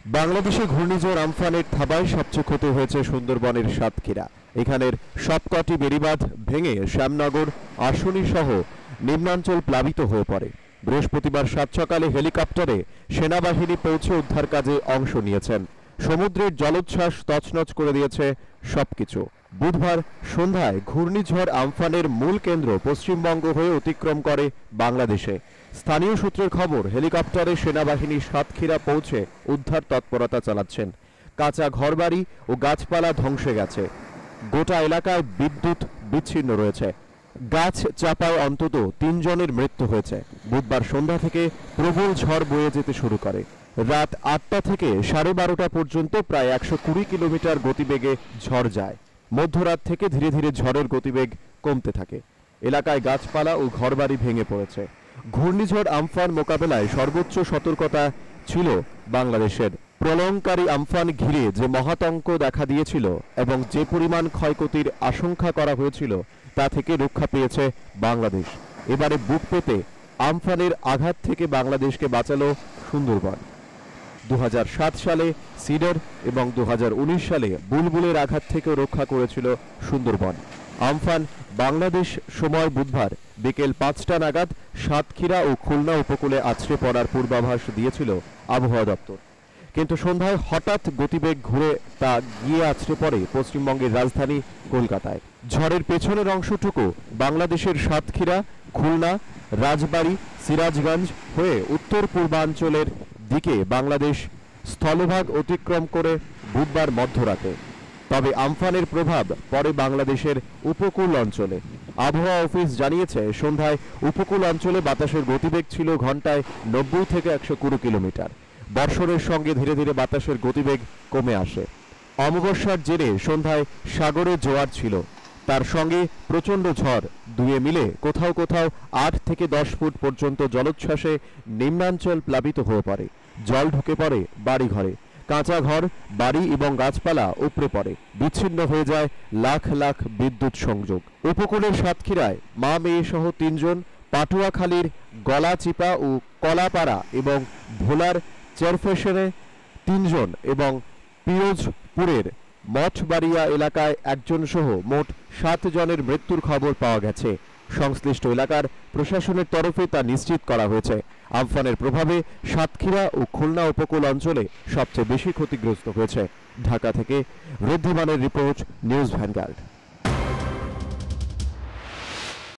বাংলাদেশে ঘূর্ণিঝড় আমফানের থাবায় সবচেয়ে ক্ষতি হয়েছে সুন্দরবনের সাতক্ষীরা। এখানের সবকটি বেড়িবাঁধ ভেঙে শ্যামনগর, আশুনি সহ নিম্নাঞ্চল প্লাবিত হয়ে পড়ে। বৃহস্পতিবার সাত সকালে হেলিকপ্টারে সেনাবাহিনী পৌঁছে উদ্ধার কাজে অংশ নিয়েছেন। সমুদ্রের জলোচ্ছ্বাস তছনছ করে দিয়েছে সবকিছু। বুধবার সন্ধ্যায় ঘূর্ণিঝড় আমফানের মূল কেন্দ্র পশ্চিমবঙ্গ হয়ে অতিক্রম করে বাংলাদেশে। স্থানীয় সূত্রের খবর, হেলিকপ্টারে সেনাবাহিনী সাতক্ষীরা পৌঁছে উদ্ধার তৎপরতা চালাচ্ছেন। কাঁচা ঘরবাড়ি ও গাছপালা ধ্বংসে গেছে। গোটা এলাকায় বিদ্যুৎ বিচ্ছিন্ন রয়েছে। গাছ চাপায় অন্তত ৩ জনের মৃত্যু হয়েছে। বুধবার সন্ধ্যা থেকে প্রবল ঝড় বয়ে যেতে শুরু করে। রাত ৮টা থেকে 12:30 পর্যন্ত প্রায় ১২০ কিলোমিটার গতিবেগে ঝড় যায়। মধ্যরাত থেকে ধীরে ধীরে ঝড়ের গতিবেগ কমতে থাকে। এলাকায় গাছপালা ও ঘরবাড়ি ভেঙে পড়েছে। ঘূর্ণিঝড় আমফান মোকাবেলায় সর্বোচ্চ সতর্কতা ছিল বাংলাদেশের। প্রলয়ঙ্কারী আমফান ঘিরে যে মহাতঙ্ক দেখা দিয়েছিল এবং যে পরিমাণ ক্ষয়ক্ষতির আশঙ্কা করা হয়েছিল তা থেকে রক্ষা পেয়েছে বাংলাদেশ। এবারে বুক পেতে আমফানের আঘাত থেকে বাংলাদেশকে বাঁচালো সুন্দরবন। ২০০৭ সালে সিডার এবং ২০১৯ সালে বুলবুলের আঘাত থেকেও রক্ষা করেছিল সুন্দরবন। আমফান বাংলাদেশ সময় বুধবার বিকেল ৫টা নাগাদ সাতক্ষীরা ও খুলনা উপকূলে আছড়ে পড়ার পূর্বাভাস দিয়েছিল আবহাওয়া দপ্তর। কিন্তু সন্ধ্যায় হঠাৎ গতিবেগ ঘুরে তা গিয়ে আছড়ে পড়ে পশ্চিমবঙ্গের রাজধানী কলকাতায়। ঝড়ের পেছনের অংশটুকু বাংলাদেশের সাতক্ষীরা, খুলনা, রাজবাড়ী, সিরাজগঞ্জ হয়ে উত্তর পূর্বাঞ্চলের দিকে বাংলাদেশ স্থলভাগ অতিক্রম করে বুধবার মধ্যরাতে। তবে আমফানের প্রভাব পড়ে বাংলাদেশের উপকূল অঞ্চলে। আবহাওয়া অফিস জানিয়েছে, সন্ধ্যায় উপকূল অঞ্চলে বাতাসের গতিবেগ ছিল ঘন্টায় ৯০ থেকে ১২০ কিলোমিটার। বর্ষণের সঙ্গে ধীরে ধীরে বাতাসের গতিবেগ কমে আসে। অমাবস্যার জেরে সন্ধ্যায় সাগরে জোয়ার ছিল, তার সঙ্গে প্রচণ্ড ঝড়, দুয়ে মিলে কোথাও কোথাও ৮ থেকে ১০ ফুট পর্যন্ত জলোচ্ছ্বাসে নিম্নাঞ্চল প্লাবিত হয়ে পড়ে। জল ঢুকে পড়ে বাড়িঘরে। কাঁচা ঘর, বাড়ি এবং গাছপালা উপড়ে পড়ে। বিচ্ছিন্ন হয়ে যায় লাখ লাখ বিদ্যুৎ সংযোগ। উপকূলের সাতক্ষীরায় মা মেয়ে সহ ৩ জন, পাটুয়াখালীর গলাচিপা ও কলাপাড়া এবং ভোলার চেরফেশনে ৩ জন এবং পিরোজপুরের মঠবাড়িয়া এলাকায় ১ জন সহ মোট ৭ জনের মৃত্যুর খবর পাওয়া গেছে। সংশ্লিষ্ট এলাকার প্রশাসনের তরফে তা নিশ্চিত করা হয়েছে। আমফানের প্রভাবে সাতক্ষীরা ও খুলনা উপকূল অঞ্চলে সবচেয়ে বেশি ক্ষতিগ্রস্ত হয়েছে। ঢাকা থেকে ঋদ্ধিমানের রিপোর্ট, নিউজ ভ্যানগার্ড।